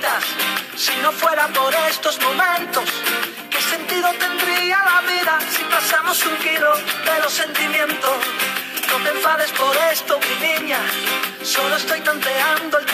olvidas. Si no fuera por estos momentos, ¿qué sentido tendría la vida si pasamos un kilo de los sentimientos? No te enfades por esto, mi niña, solo estoy tanteando el